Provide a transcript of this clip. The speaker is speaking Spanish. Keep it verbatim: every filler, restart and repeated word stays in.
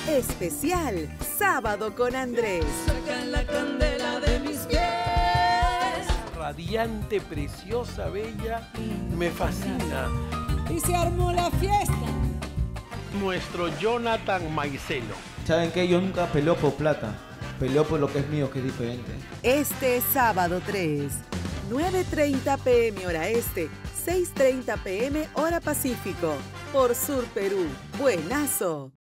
Especial Sábado con Andrés. Sacan la candela de mis pies. Radiante, preciosa, bella, me fascina. Y se armó la fiesta. Nuestro Jonathan Maicelo. ¿Saben qué? Yo nunca peleo por plata. Peleo por lo que es mío, que es diferente. Este sábado tres, nueve treinta p m hora este, seis treinta p m hora Pacífico. Por Sur Perú. Buenazo.